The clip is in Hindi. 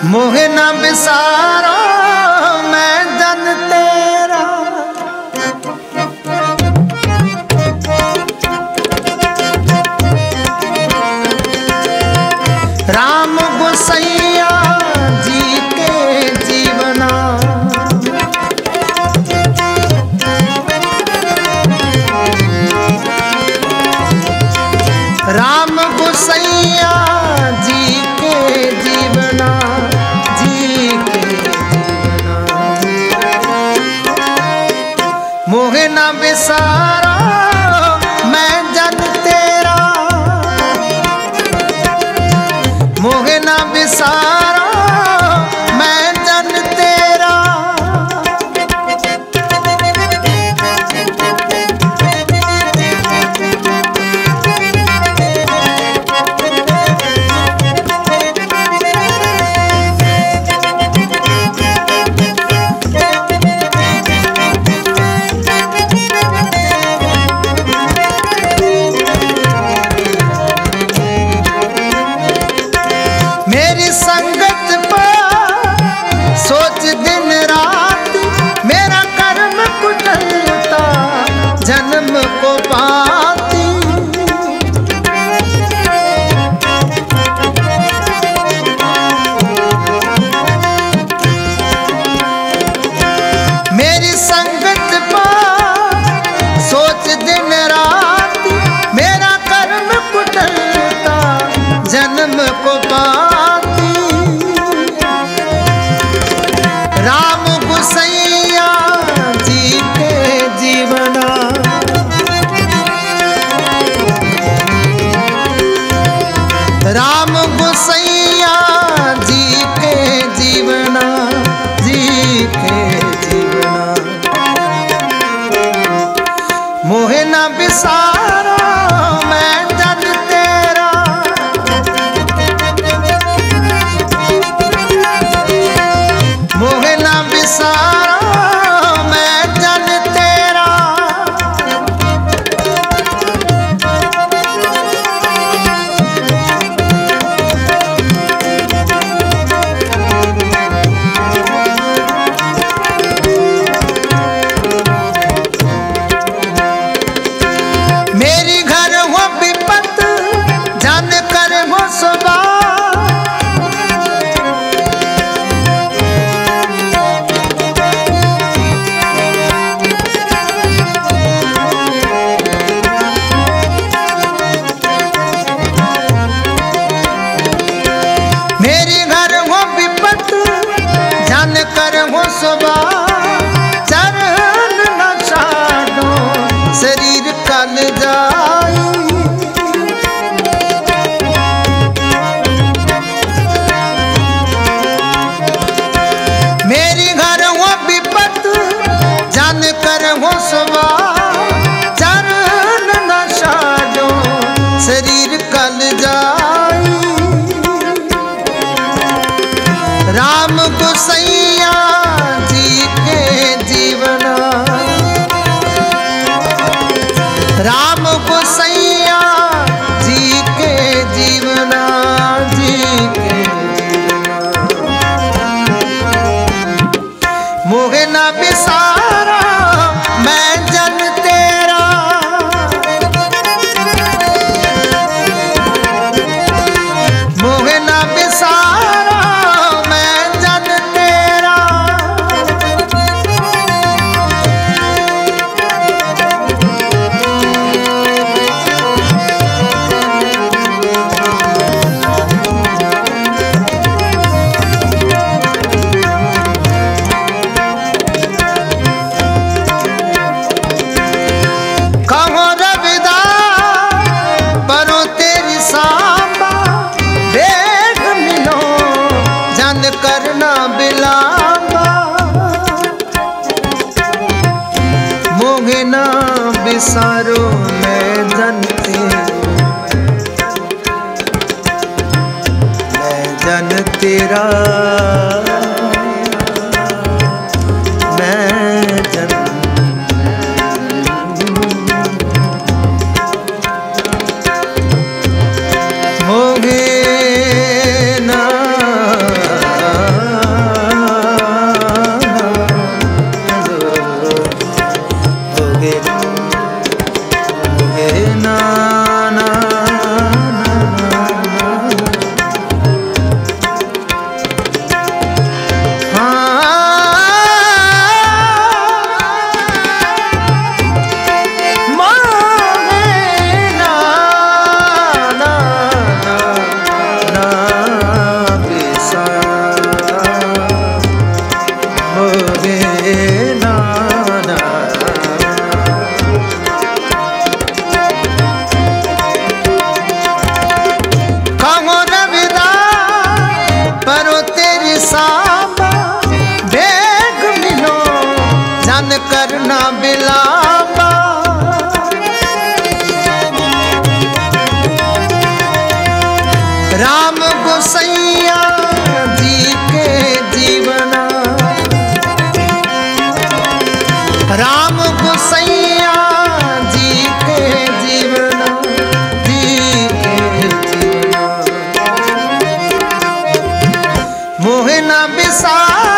मोहे ना बिसारो मैं जन तेरा, राम गोसैया जी के जीवना। राम गोसैया जी के जीवना, जी के जीवना। मोहे ना बिसारो मैं जन तेरा, मोहे ना बिसारो मैं जन तेरा। मेरी संगत पर सोच दिन रात, मेरा कर्म कुटलता जन्म को पाती। मेरी संगत पर सोच दिन रात, मेरा कर्म कुटलता जन्म को पाती। राम गोसैया जी के जीवना, राम गोसैया जी के जीवना, जी के जीवना। मोहे ना बिसारो मैं जन तेरा, मोहे ना बिसारो मैं जन तेरा। मेरी घर हो विपत जान कर हो सुबह, मेरी घर हो विपत जान कर हो सुबह। चरण न छाड़ो शरीर कल जाई, मेरी घर हो विपत जान कर हो सुबह। चरण न छाड़ो शरीर कल जाई। राम गोसैया जी के जीवना, राम गोसैया जी के जीवना, जी के जीवना। मोहे ना बिसारो मैं जन तेरा, मोहे ना बिसारो मैं जन तेरा। कहो रविदास परो तेरी सांबा, देख मिलो जन करना बिलावा। मोहे ना बिसारो मैं जन तेरा, मैं जन तेरा, मैं जन। मोहे ना गोसैया जी के जीवना, राम गोसैया जी के जीवना, जी के जीवना। मोहना विशाल